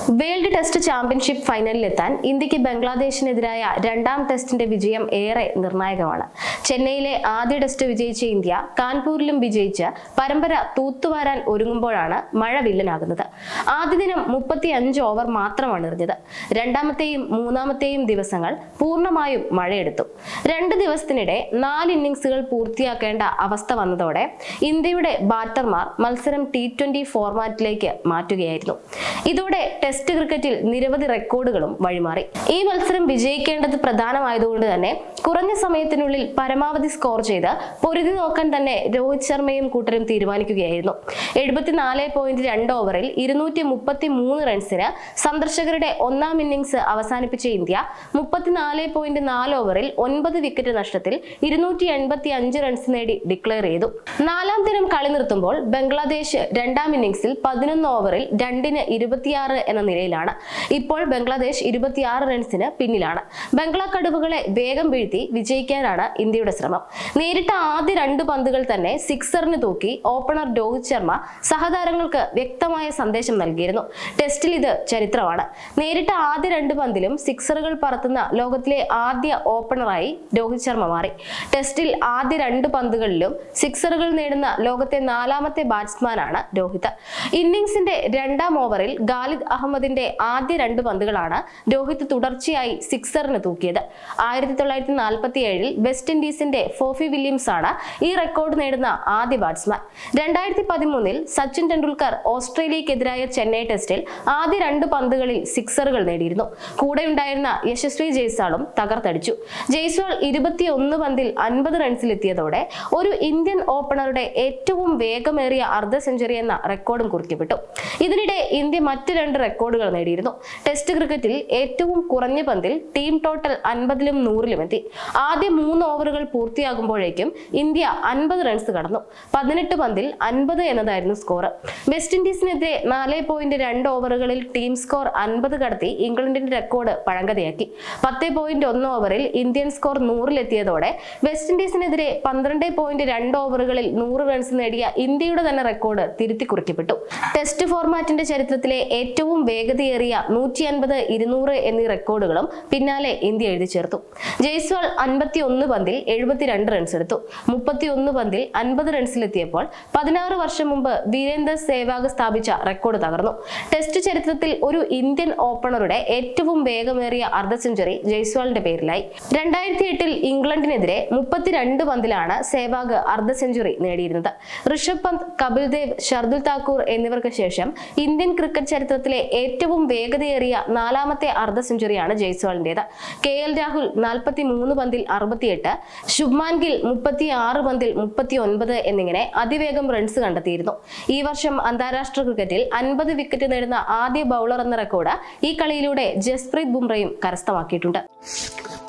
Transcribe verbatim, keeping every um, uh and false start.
World test championship ഫൈനലിലെത്താൻ ഇന്ത്യക്ക് ബംഗ്ലാദേശിനെതിരായ രണ്ടാം ടെസ്റ്റിന്റെ വിജയം ഏറെ നിർണായകമാണ്. ചെന്നൈയിലെ ആദ്യ ടെസ്റ്റ് വിജയിച്ച ഇന്ത്യ കാൺപൂരിലും വിജയിച്ച് പരമ്പര തൂത്തുവാരാൻ ഒരുങ്ങുമ്പോഴാണ് മഴ വില്ലനാകുന്നത്. ആദ്യ ദിനം മുപ്പത്തി അഞ്ച് ഓവർ മാത്രമാണ് എറിഞ്ഞത്. രണ്ടാമത്തെയും മൂന്നാമത്തെയും ദിവസങ്ങൾ പൂർണ്ണമായും മഴയെടുത്തു. രണ്ട് ദിവസത്തിനിടെ നാല് ഇന്നിംഗ്സുകൾ പൂർത്തിയാക്കേണ്ട അവസ്ഥ വന്നതോടെ ഇന്ത്യയുടെ ബാറ്റർമാർ മത്സരം ടി ട്വന്റി ഫോർമാറ്റിലേക്ക് മാറ്റുകയായിരുന്നു. ഇതോടെ ടെസ്റ്റ് ക്രിക്കറ്റിൽ നിരവധി റെക്കോർഡുകളും വഴിമാറി. ഈ മത്സരം വിജയിക്കേണ്ടത് പ്രധാനമായതുകൊണ്ട് തന്നെ കുറഞ്ഞ സമയത്തിനുള്ളിൽ പരമാവധി സ്കോർ ചെയ്ത് പൊരുതി നോക്കാൻ തന്നെ രോഹിത് ശർമ്മയും കൂട്ടരും തീരുമാനിക്കുകയായിരുന്നു. എഴുപത്തിനാല് പോയിന്റ് രണ്ട് ഓവറിൽ ഇരുന്നൂറ്റി മുപ്പത്തി മൂന്ന് റൺസിന് സന്ദർശകരുടെ ഒന്നാം ഇന്നിംഗ്സ് അവസാനിപ്പിച്ച ഇന്ത്യ മുപ്പത്തിനാല് പോയിന്റ് നാല് ഓവറിൽ ഒൻപത് വിക്കറ്റ് നഷ്ടത്തിൽ ഇരുന്നൂറ്റി എൺപത്തി അഞ്ച് റൺസ് നേടി ഡിക്ലെയർ ചെയ്തു. നാലാം ദിനം കളി നിർത്തുമ്പോൾ ബംഗ്ലാദേശ് രണ്ടാം ഇന്നിംഗ്സിൽ പതിനൊന്ന് ഓവറിൽ രണ്ടിന് ഇരുപത്തിയാറ് എന്ന നിലയിലാണ്. ഇപ്പോൾ ബംഗ്ലാദേശ് ഇരുപത്തിയാറ് റൺസിന് പിന്നിലാണ്. ബംഗ്ലാ കടുവകളെ വേഗം വീഴ്ത്തി വിജയിക്കാനാണ് ഇന്ത്യയുടെ ശ്രമം. നേരിട്ട ആദ്യ രണ്ട് പന്തുകൾ തന്നെ സിക്സറിന് തൂക്കി ഓപ്പണർ രോഹിത് ശർമ്മ സഹതാരങ്ങൾക്ക് വ്യക്തമായ സന്ദേശം നൽകിയിരുന്നു. ടെസ്റ്റിൽ ഇത് ചരിത്രമാണ്. നേരിട്ട ആദ്യ രണ്ട് പന്തിലും സിക്സറുകൾ പറത്തുന്ന ലോകത്തിലെ ആദ്യ ഓപ്പണറായി രോഹിത് ശർമ്മ മാറി. ടെസ്റ്റിൽ ആദ്യ രണ്ട് പന്തുകളിലും സിക്സറുകൾ നേടുന്ന ലോകത്തെ നാലാമത്തെ ബാറ്റ്സ്മാനാണ് രോഹിത്. ഇന്നിംഗ്സിന്റെ രണ്ടാം ഓവറിൽ ഖാലിദ് അഹമ്മദിന്റെ ആദ്യ രണ്ട് പന്തുകളാണ് രോഹിത് തുടർച്ചയായി സിക്സറിന് തൂക്കിയത്. ആയിരത്തി തൊള്ളായിരത്തി നാൽപ്പത്തി ഏഴിൽ വെസ്റ്റ് ഇൻഡീസിന്റെ ഫോഫി വില്യംസ് ആണ് ഈ റെക്കോർഡ് നേടുന്ന ആദ്യ ബാറ്റ്സ്മാൻ. രണ്ടായിരത്തി പതിമൂന്നിൽ സച്ചിൻ ടെണ്ടുൽക്കർ ഓസ്ട്രേലിയക്കെതിരായ ചെന്നൈ ടെസ്റ്റിൽ ആദ്യ രണ്ട് പന്തുകളിൽ സിക്സറുകൾ നേടിയിരുന്നു. കൂടെയുണ്ടായിരുന്ന യശസ്വി ജയ്സ്വാളും തകർത്തടിച്ചു. ജയ്സ്വാൾ ഇരുപത്തിയൊന്ന് പന്തിൽ അൻപത് റൺസിലെത്തിയതോടെ ഒരു ഇന്ത്യൻ ഓപ്പണറുടെ ഏറ്റവും വേഗമേറിയ അർദ്ധ സെഞ്ചുറി എന്ന റെക്കോർഡും കുറിക്കപ്പെട്ടു. ഇതിനിടെ ഇന്ത്യ മറ്റ് രണ്ട് റെക്കോർഡുകൾ നേടിയിരുന്നു. ടെസ്റ്റ് ക്രിക്കറ്റിൽ ഏറ്റവും കുറഞ്ഞ പന്തിൽ ടീം ടോട്ടൽ അൻപതിലും നൂറിലും എത്തി. ആദ്യ മൂന്ന് ഓവറുകൾ പൂർത്തിയാകുമ്പോഴേക്കും ഇന്ത്യ അൻപത് റൺസ് കടന്നു. പതിനെട്ട് പന്തിൽ അൻപത് എന്നതായിരുന്നു സ്കോർ. വെസ്റ്റ് ഇൻഡീസിനെതിരെ നാല് പോയിന്റ് രണ്ട് ഓവറുകളിൽ ടീം സ്കോർ അൻപത് കടത്തി ഇംഗ്ലണ്ടിന്റെ റെക്കോർഡ് പഴങ്കഥയാക്കി. പത്ത് പോയിന്റ് ഒന്ന് ഓവറിൽ ഇന്ത്യൻ സ്കോർ നൂറിലെത്തിയതോടെ വെസ്റ്റ് ഇൻഡീസിനെതിരെ പന്ത്രണ്ട് പോയിന്റ് രണ്ട് ഓവറുകളിൽ നൂറ് റൺസ് നേടിയ ഇന്ത്യയുടെ തന്നെ റെക്കോർഡ് തിരുത്തി കുറിക്കപ്പെട്ടു. ടെസ്റ്റ് ഫോർമാറ്റിന്റെ ചരിത്രത്തിലെ ഏറ്റവും വേഗതയേറിയ നൂറ്റി അൻപത് ഇരുന്നൂറ് എന്നീ റെക്കോർഡുകളും പിന്നാലെ ഇന്ത്യ എഴുതി ചേർത്തു. ജയ്സ്വാൾ അൻപത്തി ഒന്ന് പന്തിൽ എഴുപത്തിരണ്ട് റൺസ് എടുത്തു. മുപ്പത്തി ഒന്ന് പന്തിൽ അൻപത് റൺസിലെത്തിയപ്പോൾ പതിനാറ് വർഷം മുമ്പ് വീരേന്ദർ സേവാഗ് സ്ഥാപിച്ച റെക്കോർഡ് തകർന്നു. ടെസ്റ്റ് ചരിത്രത്തിൽ ഒരു ഇന്ത്യൻ ഓപ്പണറുടെ ഏറ്റവും വേഗമേറിയ അർദ്ധ സെഞ്ചുറി ജയ്സ്വാളിന്റെ പേരിലായി. രണ്ടായിരത്തി എട്ടിൽ ഇംഗ്ലണ്ടിനെതിരെ മുപ്പത്തിരണ്ട് പന്തിലാണ് സേവാഗ് അർദ്ധ സെഞ്ചുറി നേടിയിരുന്നത്. ഋഷഭ് പന്ത്, കപിൽ ദേവ്, ഷർദുൽ താക്കൂർ എന്നിവർക്ക് ശേഷം ഇന്ത്യൻ ക്രിക്കറ്റ് ചരിത്രത്തിലെ ഏറ്റവും വേഗതയേറിയ നാലാമത്തെ അർദ്ധ സെഞ്ചുറിയാണ് ജയ്സ്വാളിന്റേത്. കെ എൽ രാഹുൽ നാൽപ്പത്തി മൂന്ന് പന്തിൽ അറുപത്തിയെട്ട്, ശുഭ്മാൻ ഗിൽ മുപ്പത്തി ആറ് പന്തിൽ മുപ്പത്തി ഒൻപത് എന്നിങ്ങനെ അതിവേഗം റൺസ് കണ്ടെത്തിയിരുന്നു. ഈ വർഷം അന്താരാഷ്ട്ര ക്രിക്കറ്റിൽ അൻപത് വിക്കറ്റ് നേടുന്ന ആദ്യ ബൗളർ എന്ന റെക്കോർഡ് ഈ കളിയിലൂടെ ജസ്പ്രീത് ബുംറയും കരസ്ഥമാക്കിയിട്ടുണ്ട്.